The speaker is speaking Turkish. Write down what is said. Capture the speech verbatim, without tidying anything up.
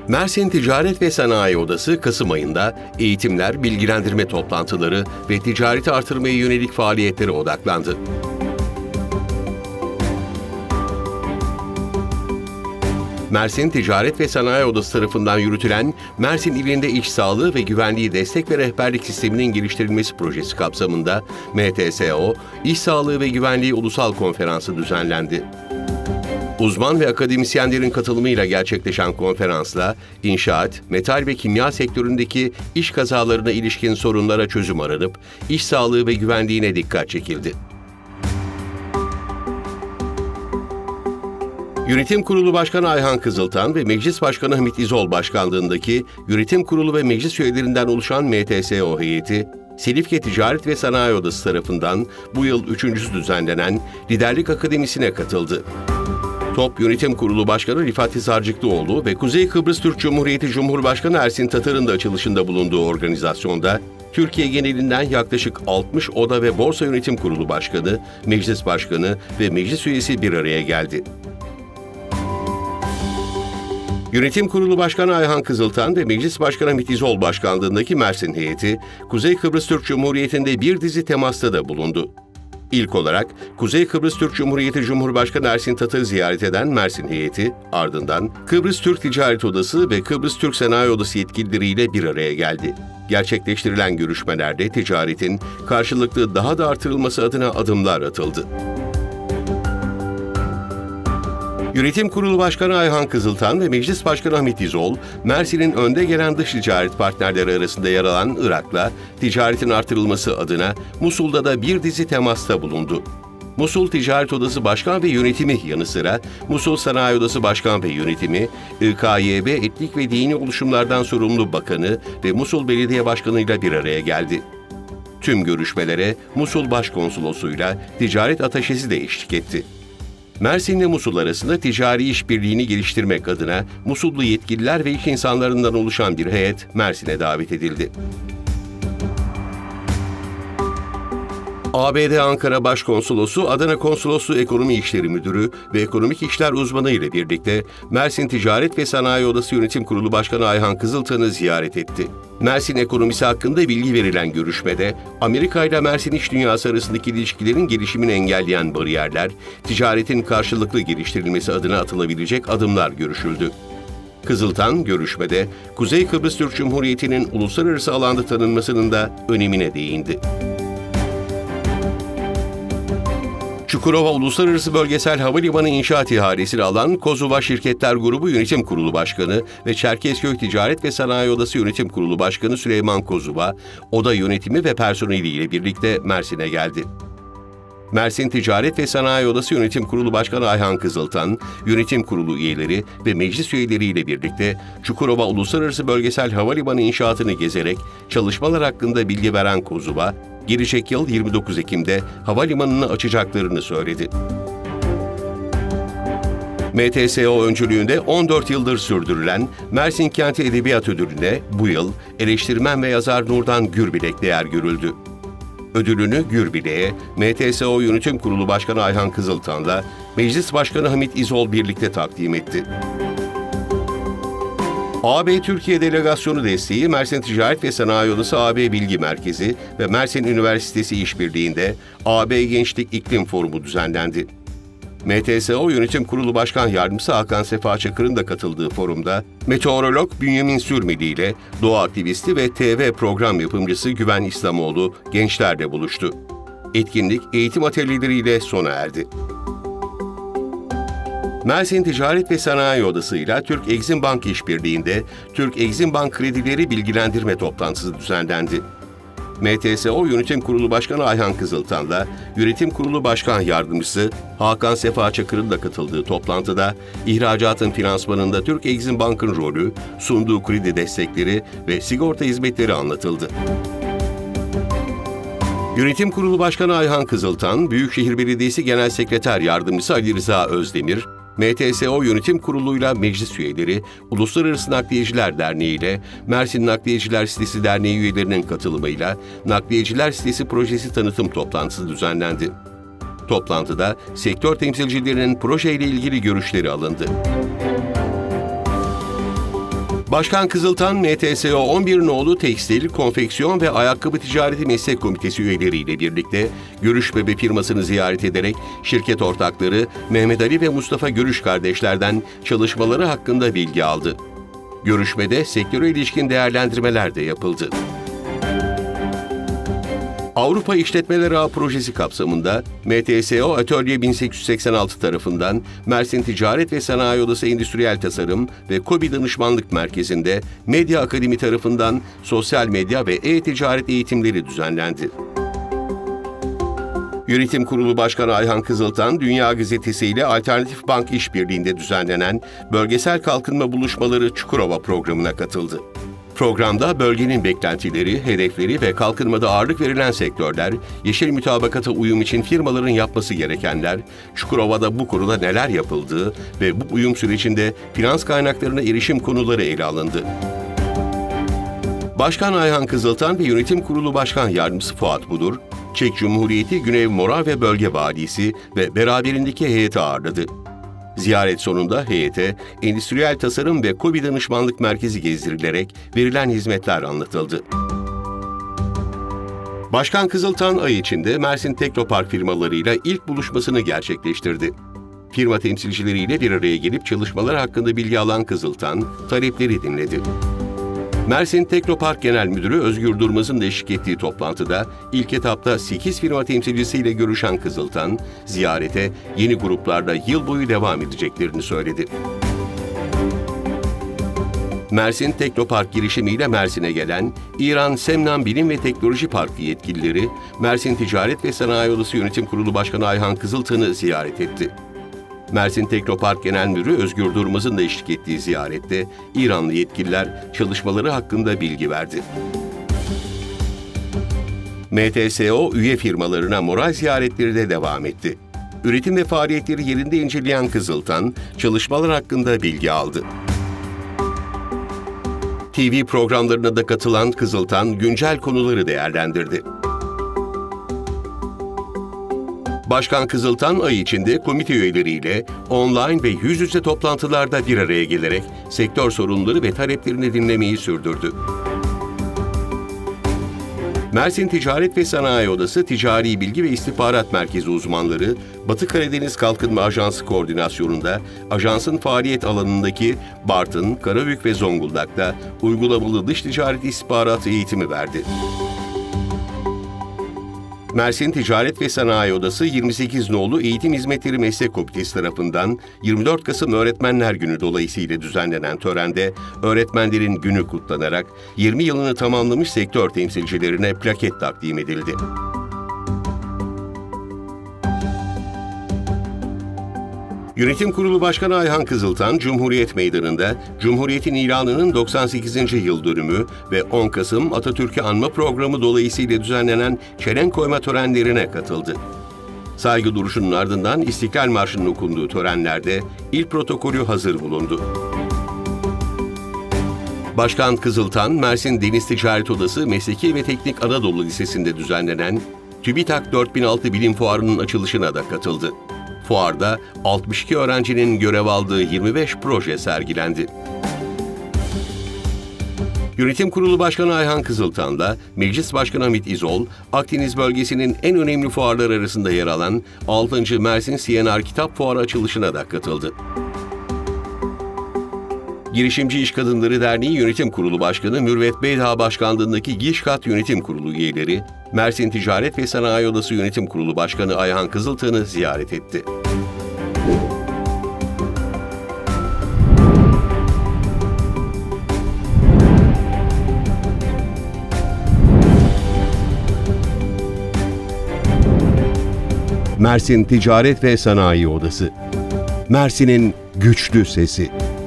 Mersin Ticaret ve Sanayi Odası Kasım ayında eğitimler, bilgilendirme toplantıları ve ticareti artırmaya yönelik faaliyetlere odaklandı. Mersin Ticaret ve Sanayi Odası tarafından yürütülen Mersin ilinde iş sağlığı ve güvenliği destek ve rehberlik sisteminin geliştirilmesi projesi kapsamında M T S O, İş Sağlığı ve Güvenliği Ulusal Konferansı düzenlendi. Uzman ve akademisyenlerin katılımıyla gerçekleşen konferansla inşaat, metal ve kimya sektöründeki iş kazalarına ilişkin sorunlara çözüm aranıp iş sağlığı ve güvenliğine dikkat çekildi. Yönetim Kurulu Başkanı Ayhan Kızıltan ve Meclis Başkanı Hamit İzol başkanlığındaki Yönetim Kurulu ve meclis üyelerinden oluşan M T S O heyeti, Silifke Ticaret ve Sanayi Odası tarafından bu yıl üçüncüsü düzenlenen Liderlik Akademisi'ne katıldı. Top Yönetim Kurulu Başkanı Rifat Hisarcıklıoğlu ve Kuzey Kıbrıs Türk Cumhuriyeti Cumhurbaşkanı Ersin Tatar'ın da açılışında bulunduğu organizasyonda, Türkiye genelinden yaklaşık altmış Oda ve Borsa Yönetim Kurulu Başkanı, Meclis Başkanı ve Meclis Üyesi bir araya geldi. Yönetim Kurulu Başkanı Ayhan Kızıltan ve Meclis Başkanı Hamit İzol başkanlığındaki Mersin heyeti, Kuzey Kıbrıs Türk Cumhuriyeti'nde bir dizi temasta da bulundu. İlk olarak Kuzey Kıbrıs Türk Cumhuriyeti Cumhurbaşkanı Ersin Tatar'ı ziyaret eden Mersin heyeti, ardından Kıbrıs Türk Ticaret Odası ve Kıbrıs Türk Sanayi Odası yetkilileriyle bir araya geldi. Gerçekleştirilen görüşmelerde ticaretin karşılıklı daha da artırılması adına adımlar atıldı. Yönetim Kurulu Başkanı Ayhan Kızıltan ve Meclis Başkanı Hamit İzol, Mersin'in önde gelen dış ticaret partnerleri arasında yer alan Irak'la ticaretin artırılması adına Musul'da da bir dizi temasta bulundu. Musul Ticaret Odası Başkan ve Yönetimi yanı sıra Musul Sanayi Odası Başkan ve Yönetimi, İ K Y B Etnik ve Dini Oluşumlardan Sorumlu Bakanı ve Musul Belediye Başkanı ile bir araya geldi. Tüm görüşmelere Musul Başkonsolosluğuyla ticaret ataşesi de eşlik etti. Mersin ile Musul arasında ticari işbirliğini geliştirmek adına Musullu yetkililer ve iş insanlarından oluşan bir heyet Mersin'e davet edildi. A B D Ankara Başkonsolosu, Adana Konsolosluğu Ekonomi İşleri Müdürü ve Ekonomik İşler Uzmanı ile birlikte Mersin Ticaret ve Sanayi Odası Yönetim Kurulu Başkanı Ayhan Kızıltan'ı ziyaret etti. Mersin ekonomisi hakkında bilgi verilen görüşmede, Amerika ile Mersin iş dünyası arasındaki ilişkilerin gelişimini engelleyen bariyerler, ticaretin karşılıklı geliştirilmesi adına atılabilecek adımlar görüşüldü. Kızıltan, görüşmede Kuzey Kıbrıs Türk Cumhuriyeti'nin uluslararası alanda tanınmasının da önemine değindi. Çukurova Uluslararası Bölgesel Havalimanı İnşaat ihalesini alan Kozuva Şirketler Grubu Yönetim Kurulu Başkanı ve Çerkezköy Ticaret ve Sanayi Odası Yönetim Kurulu Başkanı Süleyman Kozuva, oda yönetimi ve personeliyle birlikte Mersin'e geldi. Mersin Ticaret ve Sanayi Odası Yönetim Kurulu Başkanı Ayhan Kızıltan, Yönetim Kurulu üyeleri ve meclis üyeleriyle birlikte Çukurova Uluslararası Bölgesel Havalimanı inşaatını gezerek çalışmalar hakkında bilgi veren Kozuva, gelecek yıl yirmi dokuz Ekim'de havalimanını açacaklarını söyledi. M T S O öncülüğünde on dört yıldır sürdürülen Mersin Kenti Edebiyat Ödülü'ne bu yıl eleştirmen ve yazar Nurdan Gürbilek değer görüldü. Ödülünü Gürbilek'e M T S O Yönetim Kurulu Başkanı Ayhan Kızıltan'la Meclis Başkanı Hamit İzol birlikte takdim etti. A B Türkiye Delegasyonu desteği Mersin Ticaret ve Sanayi Odası A B Bilgi Merkezi ve Mersin Üniversitesi işbirliğinde A B Gençlik İklim Forumu düzenlendi. M T S O Yönetim Kurulu Başkan Yardımcısı Hakan Sefa Çakır'ın da katıldığı forumda meteorolog Bünyamin Sürmeli ile doğa aktivisti ve T V program yapımcısı Güven İslamoğlu gençlerle buluştu. Etkinlik eğitim atölyeleriyle sona erdi. Mersin Ticaret ve Sanayi Odası ile Türk Exim Bank işbirliğinde Türk Exim Bank kredileri bilgilendirme toplantısı düzenlendi. M T S O Yönetim Kurulu Başkanı Ayhan Kızıltan'la Yönetim Kurulu Başkan Yardımcısı Hakan Sefa Çakır'ın da katıldığı toplantıda ihracatın finansmanında Türk Exim Bank'ın rolü, sunduğu kredi destekleri ve sigorta hizmetleri anlatıldı. Yönetim Kurulu Başkanı Ayhan Kızıltan, Büyükşehir Belediyesi Genel Sekreter Yardımcısı Ali Rıza Özdemir, M T S O Yönetim Kurulu'yla meclis üyeleri, Uluslararası Nakliyeciler Derneği ile Mersin Nakliyeciler Sitesi Derneği üyelerinin katılımıyla Nakliyeciler Sitesi Projesi tanıtım toplantısı düzenlendi. Toplantıda sektör temsilcilerinin projeyle ilgili görüşleri alındı. Başkan Kızıltan, M T S O on bir nolu Tekstil, Konfeksiyon ve Ayakkabı Ticareti Meslek Komitesi üyeleriyle birlikte Görüşbebe firmasını ziyaret ederek şirket ortakları Mehmet Ali ve Mustafa Görüş kardeşlerden çalışmaları hakkında bilgi aldı. Görüşmede sektöre ilişkin değerlendirmeler de yapıldı. Avrupa İşletmeler Ağı projesi kapsamında M T S O Atölye bin sekiz yüz seksen altı tarafından Mersin Ticaret ve Sanayi Odası Endüstriyel Tasarım ve KOBİ Danışmanlık Merkezi'nde Medya Akademi tarafından sosyal medya ve e-ticaret eğitimleri düzenlendi. Yönetim Kurulu Başkanı Ayhan Kızıltan, Dünya Gazetesi ile Alternatif Bank İşbirliği'nde düzenlenen Bölgesel Kalkınma Buluşmaları Çukurova programına katıldı. Programda bölgenin beklentileri, hedefleri ve kalkınmada ağırlık verilen sektörler, yeşil mütabakata uyum için firmaların yapması gerekenler, Çukurova'da bu konuda neler yapıldığı ve bu uyum sürecinde finans kaynaklarına erişim konuları ele alındı. Başkan Ayhan Kızıltan ve Yönetim Kurulu Başkan Yardımcısı Fuat Budur, Çek Cumhuriyeti Günev Morava Bölge Valisi ve beraberindeki heyeti ağırladı. Ziyaret sonunda heyete Endüstriyel Tasarım ve KOBİ Danışmanlık Merkezi gezdirilerek verilen hizmetler anlatıldı. Başkan Kızıltan ay içinde Mersin Teknopark firmalarıyla ilk buluşmasını gerçekleştirdi. Firma temsilcileriyle bir araya gelip çalışmalar hakkında bilgi alan Kızıltan, talepleri dinledi. Mersin Teknopark Genel Müdürü Özgür Durmaz'ın da eşlik ettiği toplantıda ilk etapta sekiz firma temsilcisiyle görüşen Kızıltan, ziyarete yeni gruplarla yıl boyu devam edeceklerini söyledi. Mersin Teknopark girişimiyle Mersin'e gelen İran Semnan Bilim ve Teknoloji Parkı yetkilileri, Mersin Ticaret ve Sanayi Odası Yönetim Kurulu Başkanı Ayhan Kızıltan'ı ziyaret etti. Mersin Teknopark Genel Müdürü Özgür Durmaz'ın da eşlik ettiği ziyarette İranlı yetkililer çalışmaları hakkında bilgi verdi. M T S O üye firmalarına moral ziyaretleri de devam etti. Üretim ve faaliyetleri yerinde inceleyen Kızıltan, çalışmalar hakkında bilgi aldı. T V programlarına da katılan Kızıltan, güncel konuları değerlendirdi. Başkan Kızıltan ay içinde komite üyeleriyle online ve yüz yüze toplantılarda bir araya gelerek sektör sorunları ve taleplerini dinlemeyi sürdürdü. Mersin Ticaret ve Sanayi Odası Ticari Bilgi ve İstihbarat Merkezi uzmanları, Batı Karadeniz Kalkınma Ajansı koordinasyonunda ajansın faaliyet alanındaki Bartın, Karabük ve Zonguldak'ta uygulamalı dış ticaret istihbaratı eğitimi verdi. Mersin Ticaret ve Sanayi Odası yirmi sekiz nolu Eğitim Hizmetleri Meslek Komitesi tarafından yirmi dört Kasım Öğretmenler Günü dolayısıyla düzenlenen törende öğretmenlerin günü kutlanarak yirmi yılını tamamlamış sektör temsilcilerine plaket takdim edildi. Yönetim Kurulu Başkanı Ayhan Kızıltan, Cumhuriyet Meydanı'nda Cumhuriyet'in ilanının doksan sekizinci yıl dönümü ve on Kasım Atatürk'ü anma programı dolayısıyla düzenlenen çelenk koyma törenlerine katıldı. Saygı duruşunun ardından İstiklal Marşı'nın okunduğu törenlerde il protokolü hazır bulundu. Başkan Kızıltan, Mersin Deniz Ticaret Odası Mesleki ve Teknik Anadolu Lisesi'nde düzenlenen TÜBİTAK dört bin altı Bilim Fuarı'nın açılışına da katıldı. Fuarda altmış iki öğrencinin görev aldığı yirmi beş proje sergilendi. Yönetim Kurulu Başkanı Ayhan Kızıltan'la Meclis Başkanı Hamit İzol, Akdeniz bölgesinin en önemli fuarları arasında yer alan altıncı Mersin C N R Kitap Fuarı açılışına da katıldı. Girişimci İş Kadınları Derneği Yönetim Kurulu Başkanı Mürvet Beydağ Başkanlığındaki Gişkat Yönetim Kurulu üyeleri, Mersin Ticaret ve Sanayi Odası Yönetim Kurulu Başkanı Ayhan Kızıltan'ı ziyaret etti. Mersin Ticaret ve Sanayi Odası, Mersin'in güçlü sesi.